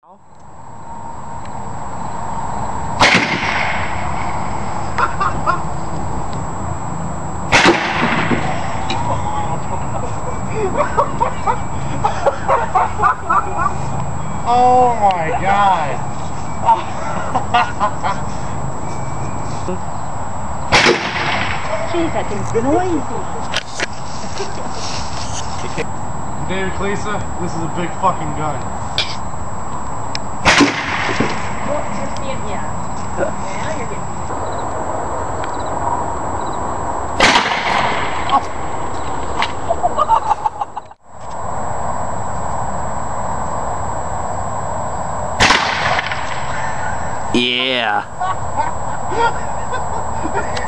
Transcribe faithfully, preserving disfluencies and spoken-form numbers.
Oh my god! Jeez, that thing's noisy. David Cleesa, this is a big fucking gun. Well, you're seeing, yeah. Now you're getting. Yeah.